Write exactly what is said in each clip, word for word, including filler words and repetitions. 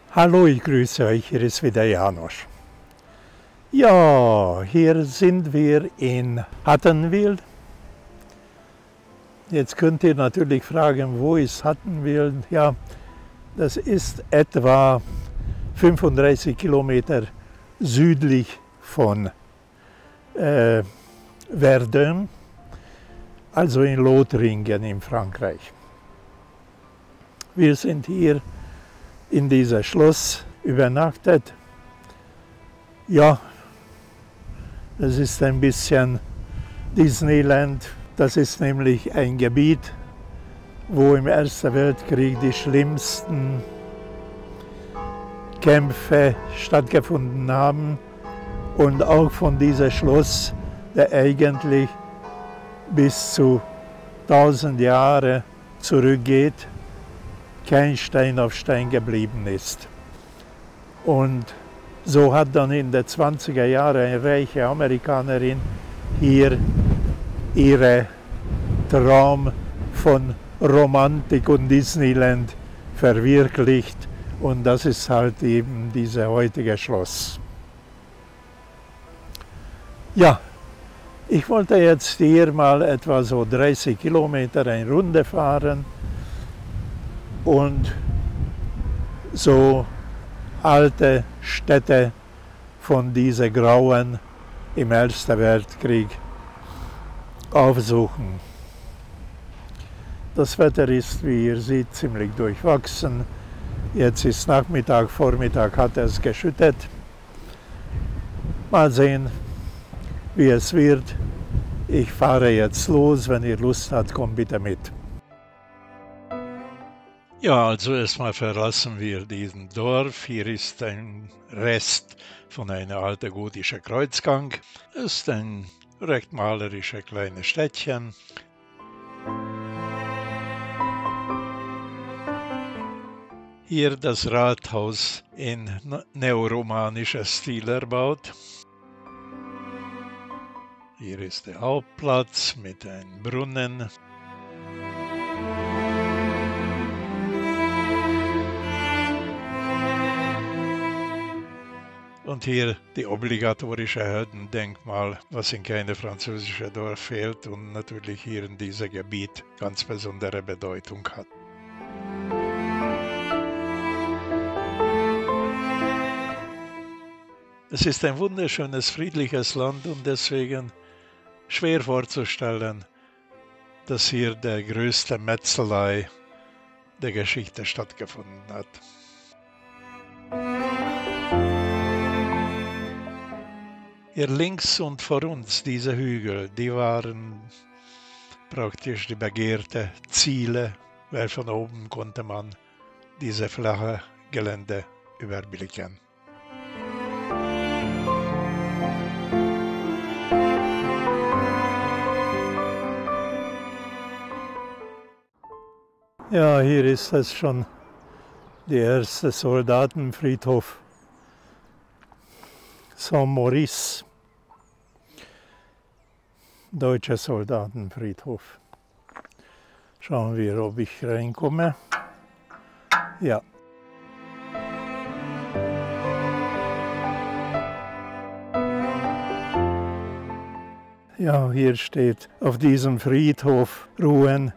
Hallo, ich grüße euch, hier ist wieder Janos. Ja, hier sind wir in Hattenwild. Jetzt könnt ihr natürlich fragen, wo ist Hattenwild? Ja, das ist etwa fünfunddreißig Kilometer südlich von äh, Verdun, also in Lothringen in Frankreich. Wir sind hier in diesem Schloss übernachtet. Ja, das ist ein bisschen Disneyland. Das ist nämlich ein Gebiet, wo im Ersten Weltkrieg die schlimmsten Kämpfe stattgefunden haben. Und auch von diesem Schloss, der eigentlich bis zu tausend Jahre zurückgeht, kein Stein auf Stein geblieben ist. Und so hat dann in den zwanziger Jahren eine reiche Amerikanerin hier ihren Traum von Romantik und Disneyland verwirklicht. Und das ist halt eben dieses heutige Schloss. Ja, ich wollte jetzt hier mal etwa so dreißig Kilometer eine Runde fahren und so alte Städte von diesen Grauen im Ersten Weltkrieg aufsuchen. Das Wetter ist, wie ihr seht, ziemlich durchwachsen. Jetzt ist Nachmittag, Vormittag hat es geschüttet. Mal sehen, wie es wird. Ich fahre jetzt los. Wenn ihr Lust habt, kommt bitte mit. Ja, also erstmal verlassen wir diesen Dorf. Hier ist ein Rest von einem alten gotischen Kreuzgang. Es ist ein recht malerisches kleines Städtchen. Hier das Rathaus in neoromanischer Stil erbaut. Hier ist der Hauptplatz mit einem Brunnen. Und hier die obligatorische Heldendenkmal, was in keinem französischen Dorf fehlt und natürlich hier in diesem Gebiet ganz besondere Bedeutung hat. Es ist ein wunderschönes, friedliches Land und deswegen schwer vorzustellen, dass hier der größte Metzelei der Geschichte stattgefunden hat. Hier links und vor uns diese Hügel, die waren praktisch die begehrten Ziele, weil von oben konnte man diese flache Gelände überblicken. Ja, hier ist es schon der erste Soldatenfriedhof Saint-Maurice, deutscher Soldatenfriedhof. Schauen wir, ob ich reinkomme. Ja. Ja, hier steht, auf diesem Friedhof ruhen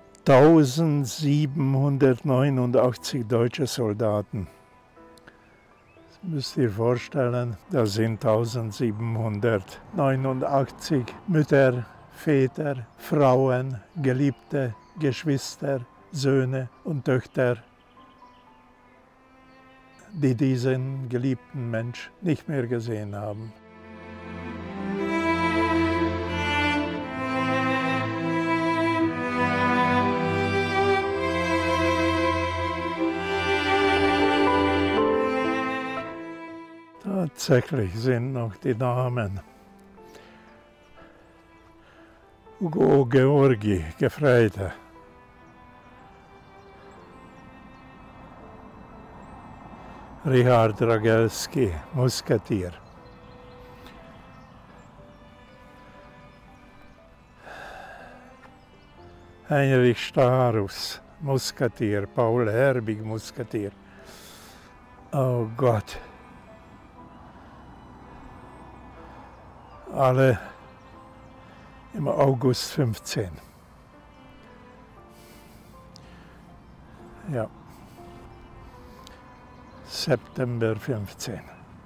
tausendsiebenhundertneunundachtzig deutsche Soldaten. Das müsst ihr vorstellen, das sind tausendsiebenhundertneunundachtzig Mütter, Väter, Frauen, Geliebte, Geschwister, Söhne und Töchter, die diesen geliebten Mensch nicht mehr gesehen haben. Tatsächlich sind noch die Namen. Hugo Georgi, Gefreiter. Richard Ragelski, Musketier. Heinrich Starus, Musketier. Paul Herbig, Musketier. Oh Gott. Alle im August fünfzehn. Ja. September fünfzehn.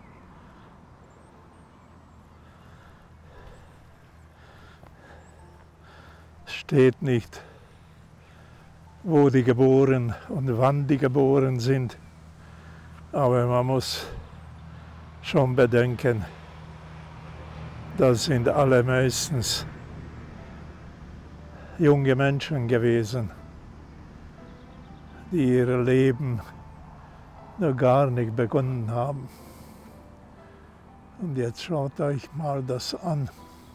Steht nicht, wo die geboren und wann die geboren sind, aber man muss schon bedenken, das sind alle meistens junge Menschen gewesen, die ihr Leben noch gar nicht begonnen haben. Und jetzt schaut euch mal das an.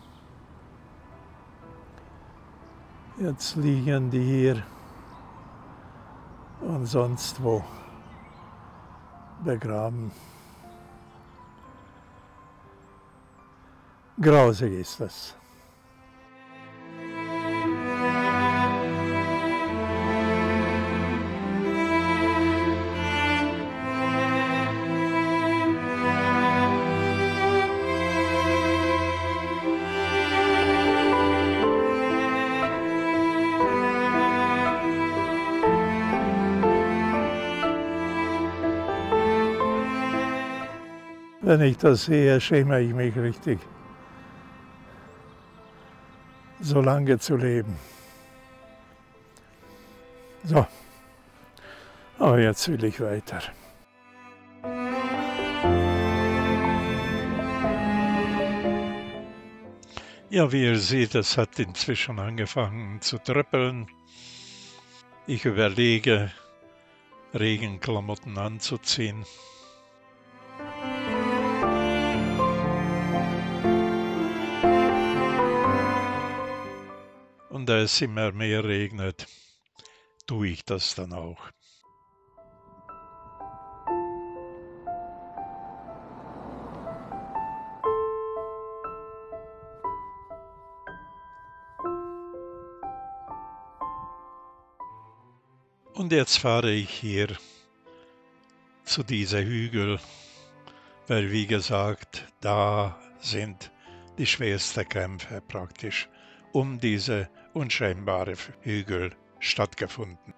Jetzt liegen die hier und sonst wo begraben. Grausig ist das. Wenn ich das sehe, schäme ich mich richtig, so lange zu leben. So, aber jetzt will ich weiter. Ja, wie ihr seht, es hat inzwischen angefangen zu tröppeln. Ich überlege, Regenklamotten anzuziehen. Und da es immer mehr regnet, tue ich das dann auch. Und jetzt fahre ich hier zu diesem Hügel, weil wie gesagt, da sind die schwersten Kämpfe praktisch um diese unscheinbare Hügel stattgefunden.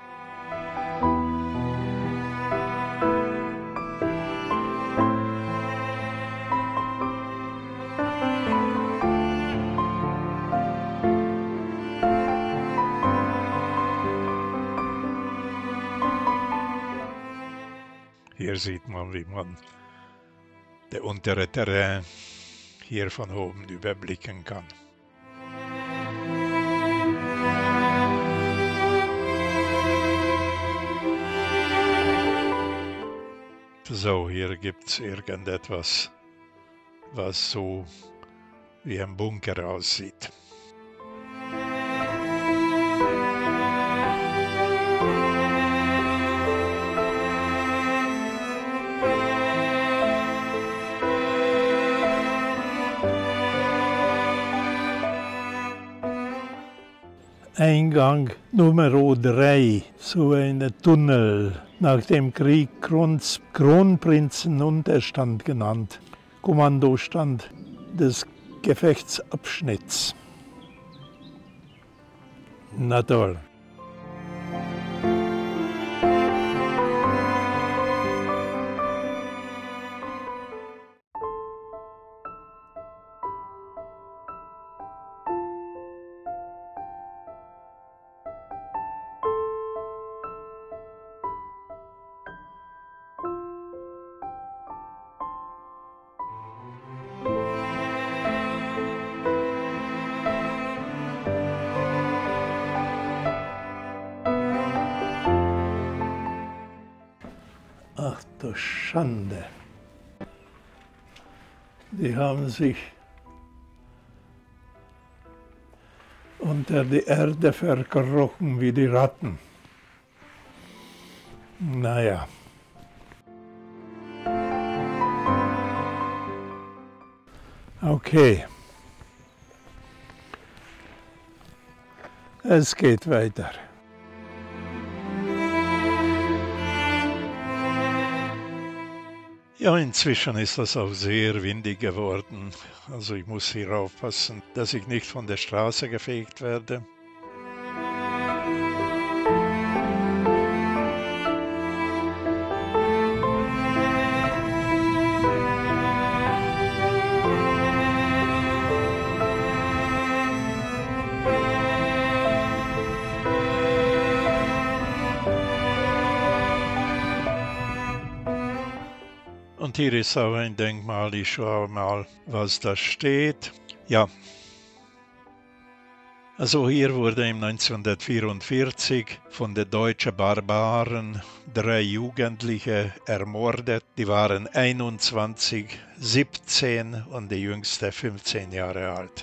Hier sieht man, wie man der untere Terrain hier von oben überblicken kann. So, hier gibt es irgendetwas, was so wie ein Bunker aussieht. Eingang Nummer drei, so ein Tunnel, nach dem Krieg Krons Kronprinzenunterstand genannt, Kommandostand des Gefechtsabschnitts. Na toll. Ach du Schande. Die haben sich unter die Erde verkrochen wie die Ratten. Naja. Okay. Es geht weiter. Ja, inzwischen ist das auch sehr windig geworden. Also ich muss hier aufpassen, dass ich nicht von der Straße gefegt werde. Und hier ist auch ein Denkmal, ich schaue mal, was da steht. Ja, also hier wurde im neunzehnhundertvierundvierzig von den deutschen Barbaren drei Jugendliche ermordet. Die waren einundzwanzig, siebzehn und die jüngste fünfzehn Jahre alt.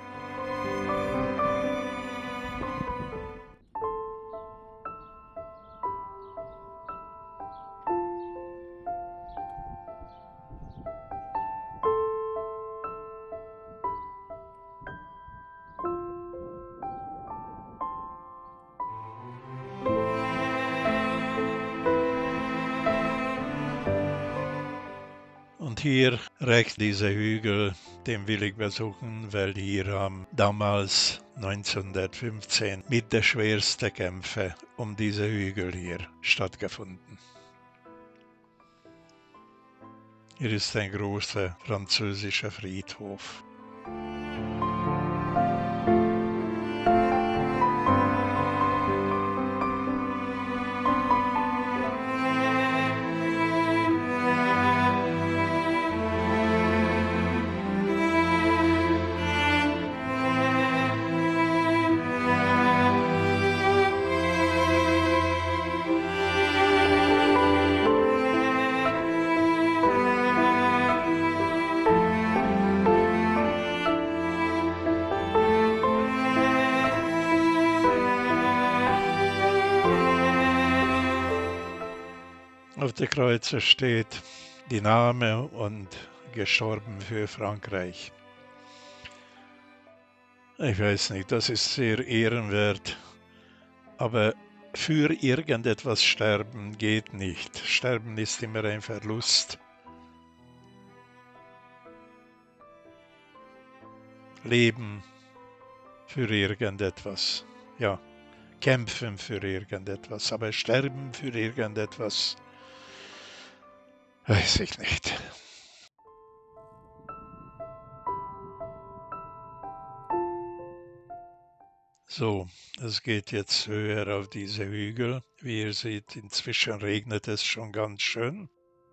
Und hier rechts dieser Hügel, den will ich besuchen, weil hier haben damals neunzehnhundertfünfzehn mit der schwersten Kämpfe um diese Hügel hier stattgefunden. Hier ist ein großer französischer Friedhof. Auf der Kreuze steht die Name und gestorben für Frankreich. Ich weiß nicht, das ist sehr ehrenwert, aber für irgendetwas sterben geht nicht. Sterben ist immer ein Verlust. Leben für irgendetwas, ja, kämpfen für irgendetwas, aber sterben für irgendetwas, weiß ich nicht. So, es geht jetzt höher auf diese Hügel. Wie ihr seht, inzwischen regnet es schon ganz schön.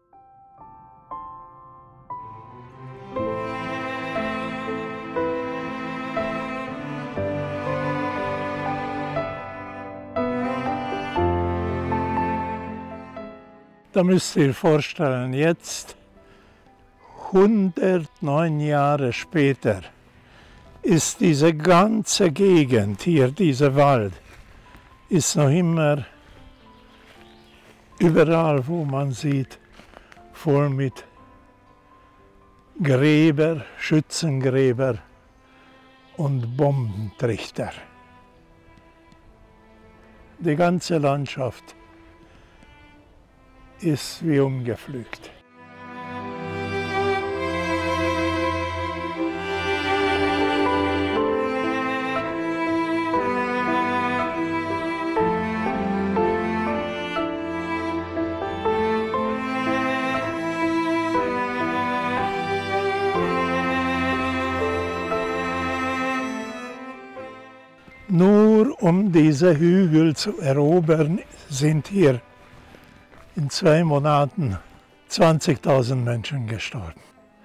Da müsst ihr euch vorstellen, jetzt hundertneun Jahre später ist diese ganze Gegend hier, dieser Wald, ist noch immer überall, wo man sieht, voll mit Gräber, Schützengräber und Bombentrichter. Die ganze Landschaft ist wie umgepflügt. Nur um diese Hügel zu erobern, sind hier in zwei Monaten zwanzigtausend Menschen gestorben.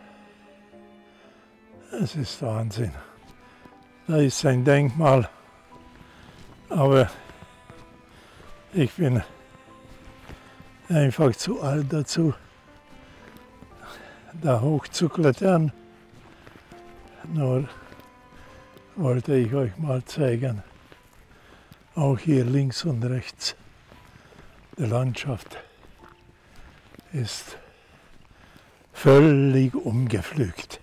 Es ist Wahnsinn. Da ist ein Denkmal, aber ich bin einfach zu alt dazu, da hochzuklettern. Nur wollte ich euch mal zeigen, auch hier links und rechts, die Landschaft ist völlig umgepflügt.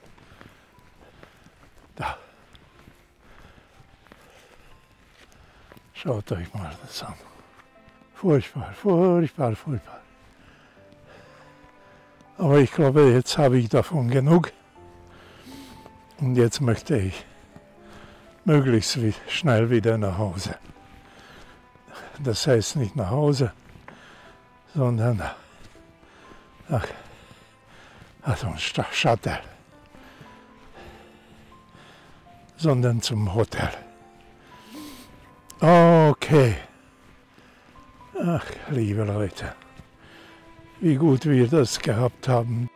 Da. Schaut euch mal das an. Furchtbar, furchtbar, furchtbar. Aber ich glaube, jetzt habe ich davon genug. Und jetzt möchte ich möglichst schnell wieder nach Hause. Das heißt nicht nach Hause, sondern nach also Shuttle, sondern zum Hotel. Okay. Ach, liebe Leute, wie gut wir das gehabt haben.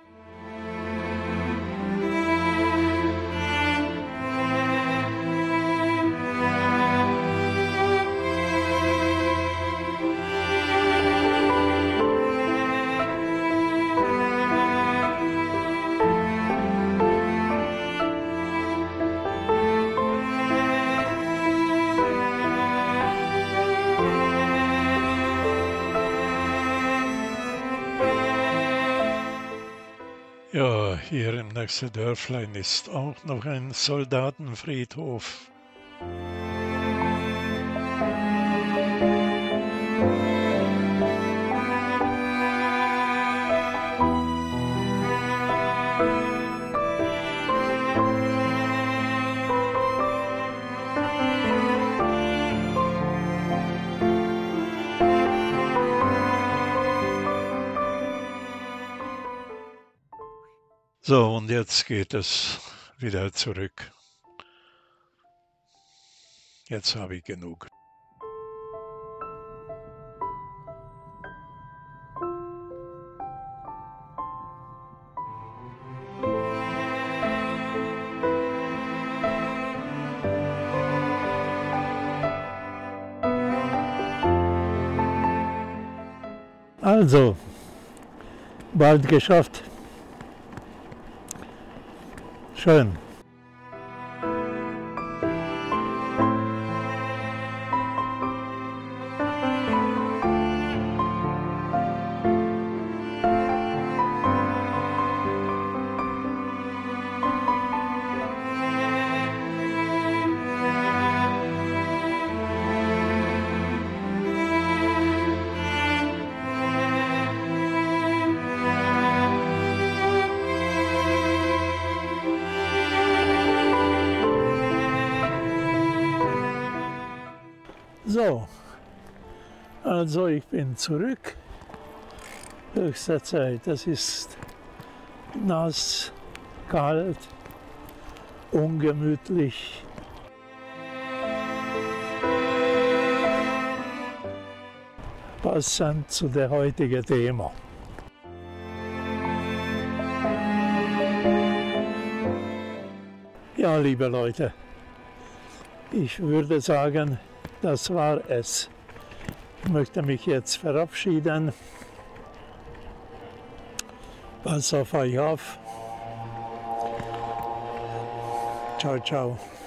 Ja, hier im nächsten Dörflein ist auch noch ein Soldatenfriedhof. So, und jetzt geht es wieder zurück. Jetzt habe ich genug. Also, bald geschafft. Schön. So, also ich bin zurück. Höchste Zeit. Das ist nass, kalt, ungemütlich. Passend zu der heutigen Thema. Ja, liebe Leute, ich würde sagen, das war es. Ich möchte mich jetzt verabschieden. Pass auf euch auf. Ciao, ciao.